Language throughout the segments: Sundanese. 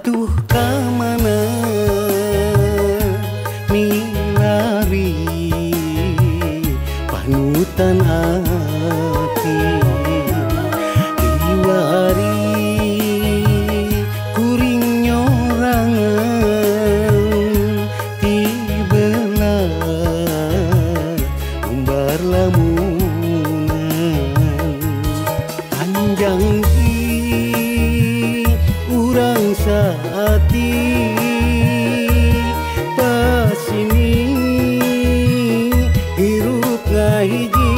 atuh kamana milari panutan ati diwari kuring nyorangan ti belah umbar lamunan panjang urang saati pasini hirup ngahiji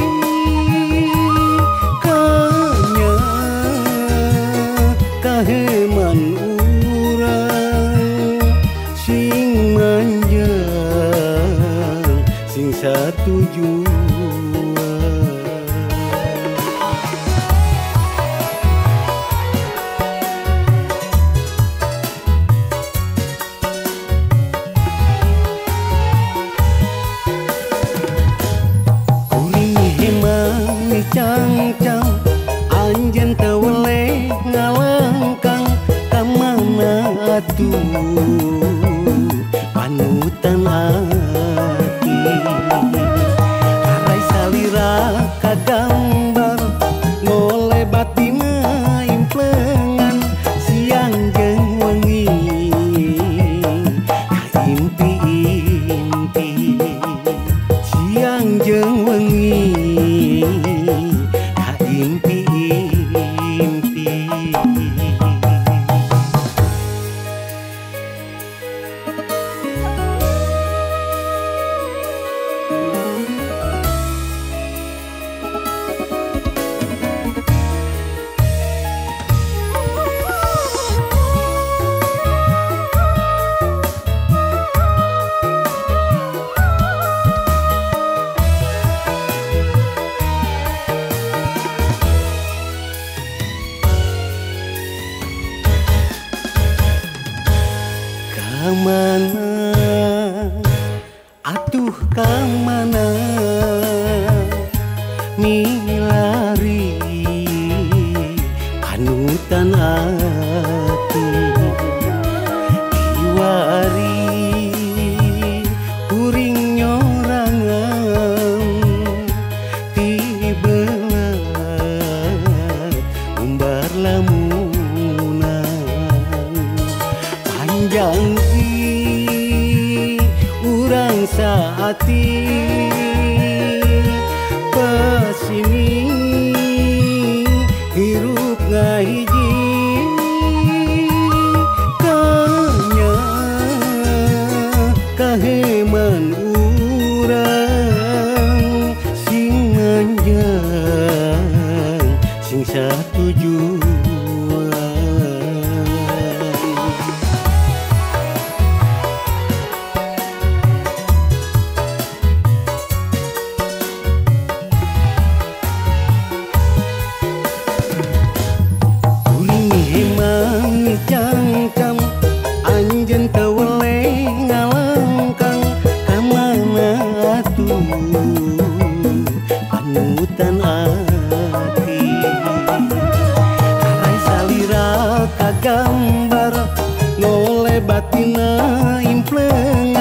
kanya kaheman urang sing manjang sing satujuan. Cang-cang anjeun teu weleh ngalangkang ka mana atuh panutan ati harai salira ka gambar ngole batina implengan siang jeung wengi ka impi-impi siang jeung wengi impi-impi. Kamana atuh kamana milari panutan ati diwari kuring nyorangan ti belah umbar lamunan panjang urang saati pasini hirup ngahiji kanya kaheman urang sing manjang sing satujuan. Cangcam anjeun teu weleh ngalangkang ka mana atuh panutan ati harai salira ka gambar ngole batina impleng